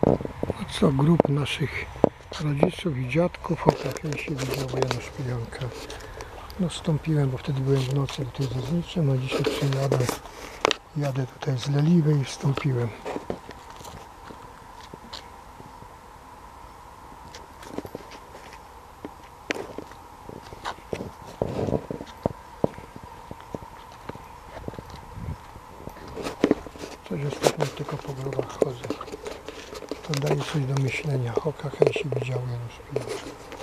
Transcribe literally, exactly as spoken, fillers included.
A co grup naszych rodziców i dziadków, o takiej się widziało Janusz Pijanka. No wstąpiłem, bo wtedy byłem w nocy tutaj ze Zniczem, a dzisiaj przyjadę, jadę tutaj z Leliwej i wstąpiłem. Coś ostatnio tylko po grobach chodzę. To daje coś do myślenia. O, hej się widział Janusz Pijanka.